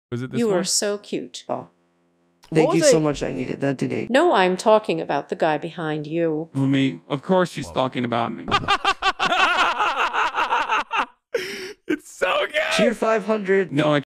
Was it this You one? are so cute. Oh. Thank you so much. I needed that today. No, I'm talking about the guy behind you. Me. Of course she's talking about me. It's so good. Cheer 500. No, I